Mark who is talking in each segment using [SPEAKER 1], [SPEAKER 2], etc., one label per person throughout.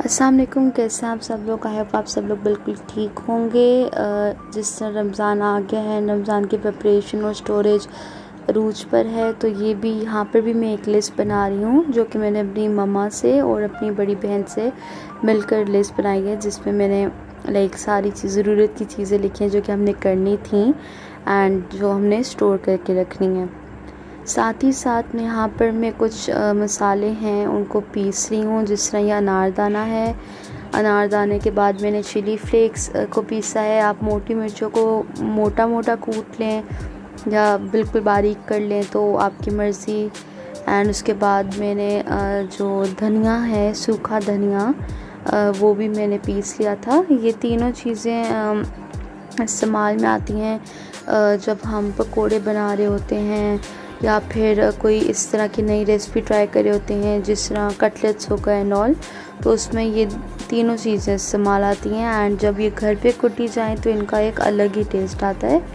[SPEAKER 1] अस्सलाम वालेकुम। कैसे हैं आप सब लोग? आई होप आप सब लोग बिल्कुल ठीक होंगे। जिस तरह रमज़ान आ गया है, रमज़ान की प्रिपरेशन और स्टोरेज रूज पर है, तो ये भी यहाँ पर भी मैं एक लिस्ट बना रही हूँ जो कि मैंने अपनी मम्मा से और अपनी बड़ी बहन से मिलकर लिस्ट बनाई है, जिसमें मैंने सारी ज़रूरत की चीज़ें लिखी हैं जो कि हमने करनी थी एंड जो हमने स्टोर करके रखनी है। साथ ही साथ में यहाँ पर मैं कुछ मसाले हैं उनको पीस रही हूँ। जिस तरह ये अनारदाना है, अनारदाने के बाद मैंने चिली फ्लेक्स को पीसा है। आप मोटी मिर्चों को मोटा मोटा कूट लें या बिल्कुल बारीक कर लें तो आपकी मर्ज़ी। एंड उसके बाद मैंने जो धनिया है, सूखा धनिया, वो भी मैंने पीस लिया था। ये तीनों चीज़ें इस्तेमाल में आती हैं जब हम पकोड़े बना रहे होते हैं या फिर कोई इस तरह की नई रेसिपी ट्राई कर रहे होते हैं, जिस तरह कटलेट्स हो गए एंड ऑल, तो उसमें ये तीनों चीज़ें इस्तेमाल आती हैं। एंड जब ये घर पे कुटी जाएं तो इनका एक अलग ही टेस्ट आता है।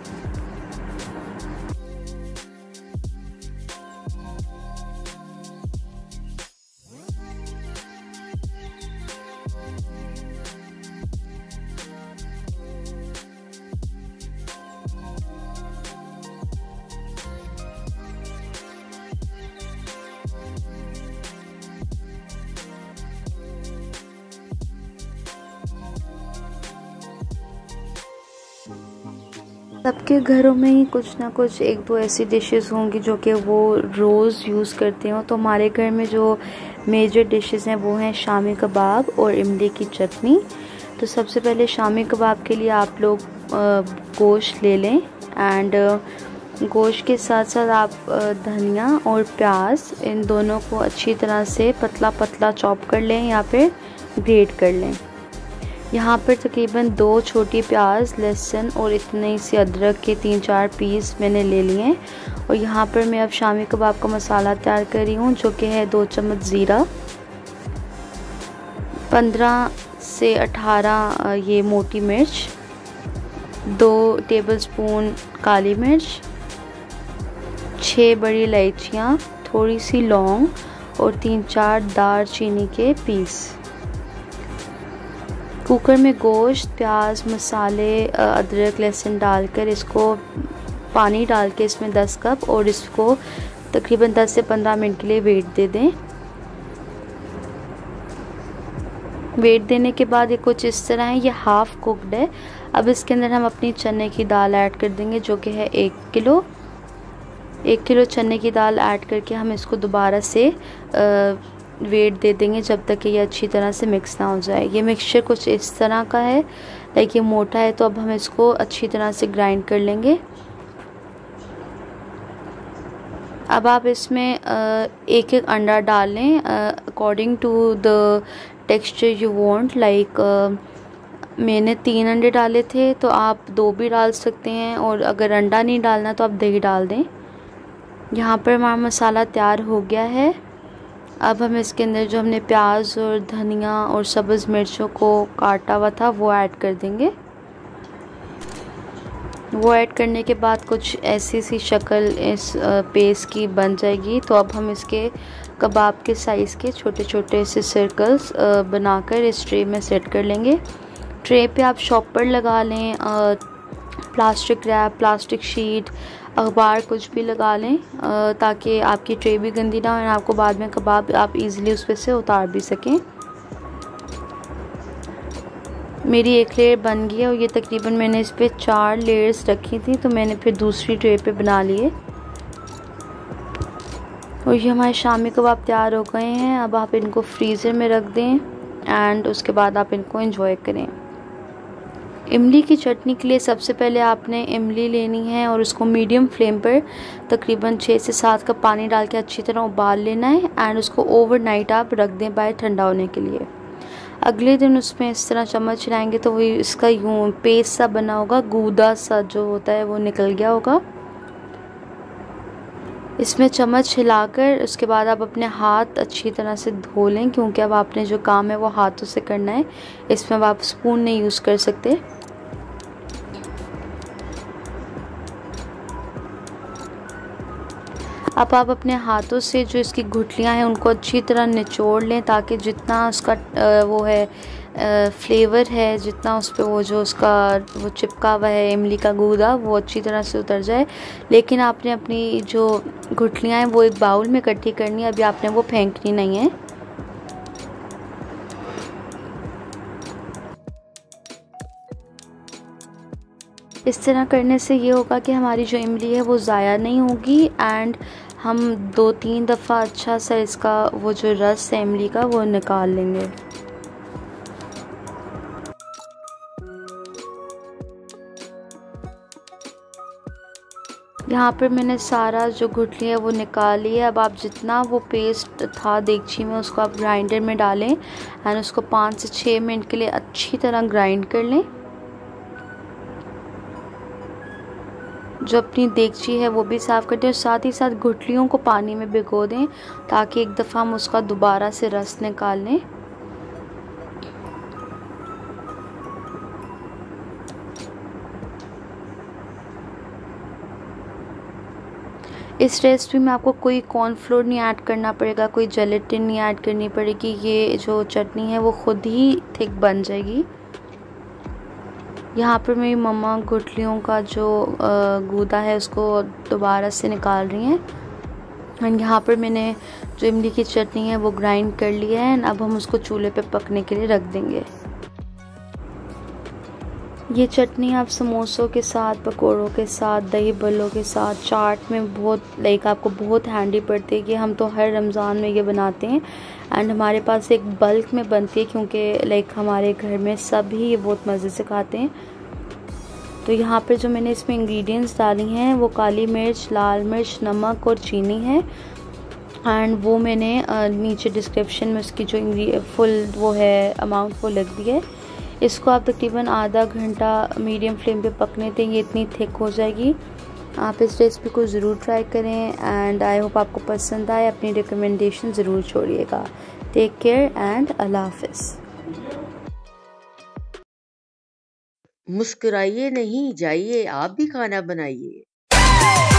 [SPEAKER 1] सबके घरों में ही कुछ ना कुछ एक दो ऐसी डिशेस होंगी जो कि वो रोज़ यूज़ करते हो। तो हमारे घर में जो मेजर डिशेस हैं वो हैं शामी कबाब और इमली की चटनी। तो सबसे पहले शामी कबाब के लिए आप लोग गोश्त ले लें एंड गोश्त के साथ साथ आप धनिया और प्याज, इन दोनों को अच्छी तरह से पतला पतला चॉप कर लें या फिर ग्रेट कर लें। यहाँ पर तकरीबन 2 छोटी प्याज, लहसुन और इतने से अदरक के 3-4 पीस मैंने ले लिए हैं। और यहाँ पर मैं अब शामी कबाब का मसाला तैयार कर रही हूँ जो कि है 2 चम्मच ज़ीरा, 15 से 18 ये मोटी मिर्च, 2 टेबलस्पून काली मिर्च, 6 बड़ी इलायचियाँ, थोड़ी सी लौंग और 3-4 दालचीनी के पीस। कुकर में गोश्त, प्याज, मसाले, अदरक, लहसुन डालकर इसको पानी डाल के इसमें 10 कप और इसको तकरीबन 10 से 15 मिनट के लिए वेट दे दें। वेट देने के बाद ये कुछ इस तरह है, ये हाफ़ कुक्ड है। अब इसके अंदर हम अपनी चने की दाल ऐड कर देंगे जो कि है 1 किलो। 1 किलो चने की दाल ऐड करके हम इसको दोबारा से वेट दे देंगे जब तक कि ये अच्छी तरह से मिक्स ना हो जाए। ये मिक्सचर कुछ इस तरह का है, लाइक ये मोटा है, तो अब हम इसको अच्छी तरह से ग्राइंड कर लेंगे। अब आप इसमें एक एक अंडा डाल लें according to the texture you want. Like मैंने 3 अंडे डाले थे तो आप 2 भी डाल सकते हैं, और अगर अंडा नहीं डालना तो आप दही डाल दें। यहाँ पर हमारा मसाला तैयार हो गया है। अब हम इसके अंदर जो हमने प्याज और धनिया और सब्ज़ मिर्चों को काटा हुआ था वो ऐड कर देंगे। वो ऐड करने के बाद कुछ ऐसी सी शक्ल इस पेस्ट की बन जाएगी। तो अब हम इसके कबाब के साइज़ के छोटे छोटे से सर्कल्स बनाकर इस ट्रे में सेट कर लेंगे। ट्रे पे आप शॉपर लगा लें, प्लास्टिक रैप, प्लास्टिक शीट, अखबार कुछ भी लगा लें ताकि आपकी ट्रे भी गंदी ना हो और आपको बाद में कबाब आप इजीली उस पर से उतार भी सकें। मेरी एक लेयर बन गई है और ये तकरीबन मैंने इस पर 4 लेयर्स रखी थी, तो मैंने फिर दूसरी ट्रे पे बना लिए। और ये हमारे शामी कबाब तैयार हो गए हैं। अब आप इनको फ्रीज़र में रख दें एंड उसके बाद आप इनको एंजॉय करें। इमली की चटनी के लिए सबसे पहले आपने इमली लेनी है और उसको मीडियम फ्लेम पर तकरीबन 6 से 7 कप पानी डाल के अच्छी तरह उबाल लेना है एंड उसको ओवरनाइट आप रख दें बाहर ठंडा होने के लिए। अगले दिन उसमें इस तरह चम्मच हिलाएंगे तो वही इसका यूँ पेस्ट सा बना होगा, गूदा सा जो होता है वो निकल गया होगा। इसमें चम्मच हिलाकर उसके बाद आप अपने हाथ अच्छी तरह से धो लें, क्योंकि अब आपने जो काम है वो हाथों से करना है। इसमें अब आप स्पून नहीं यूज़ कर सकते। अब आप अपने हाथों से जो इसकी गुठलियाँ हैं उनको अच्छी तरह निचोड़ लें, ताकि जितना उसका वो है फ्लेवर है, जितना उस पर वो जो उसका वो चिपका हुआ है इमली का गूदा, वो अच्छी तरह से उतर जाए। लेकिन आपने अपनी जो गुठलियाँ हैं वो एक बाउल में इकट्ठी करनी है, अभी आपने वो फेंकनी नहीं है। इस तरह करने से ये होगा कि हमारी जो इमली है वो ज़ाया नहीं होगी, एंड हम 2-3 दफ़ा अच्छा सा इसका वो जो रस है इमली का वो निकाल लेंगे। यहाँ पर मैंने सारा जो गुठली है वो निकाल लिया। अब आप जितना वो पेस्ट था देगची में उसको आप ग्राइंडर में डालें एंड उसको 5 से 6 मिनट के लिए अच्छी तरह ग्राइंड कर लें। जो अपनी देगची है वो भी साफ़ कर दें और साथ ही साथ गुठलियों को पानी में भिगो दें, ताकि एक दफ़ा हम उसका दोबारा से रस निकाल लें। इस रेसिपी में आपको कोई कॉर्नफ्लोर नहीं ऐड करना पड़ेगा, कोई जेलेटिन नहीं ऐड करनी पड़ेगी। ये जो चटनी है वो खुद ही थिक बन जाएगी। यहाँ पर मेरी मम्मा गुठलियों का जो गूदा है उसको दोबारा से निकाल रही हैं। एंड यहाँ पर मैंने जो इमली की चटनी है वो ग्राइंड कर लिया है एंड अब हम उसको चूल्हे पे पकने के लिए रख देंगे। ये चटनी आप समोसों के साथ, पकोड़ों के साथ, दही बल्लों के साथ, चाट में बहुत आपको बहुत हैंडी पड़ती है कि हम तो हर रमज़ान में ये बनाते हैं एंड हमारे पास एक बल्क में बनती है, क्योंकि हमारे घर में सभी ये बहुत मज़े से खाते हैं। तो यहाँ पे जो मैंने इसमें इंग्रेडिएंट्स डाली हैं वो काली मिर्च, लाल मिर्च, नमक और चीनी है एंड वो मैंने नीचे डिस्क्रिप्शन में उसकी जो फुल वो है अमाउंट वो लिख दी है। इसको आप तकरीबन आधा घंटा मीडियम फ्लेम पे पकने दें, ये इतनी थिक हो जाएगी। आप इस रेसिपी को ज़रूर ट्राई करें एंड आई होप आपको पसंद आए। अपनी रिकमेंडेशन ज़रूर छोड़िएगा। टेक केयर एंड अल्लाह हाफ़िज़।
[SPEAKER 2] मुस्कुराइए नहीं, जाइए आप भी खाना बनाइए।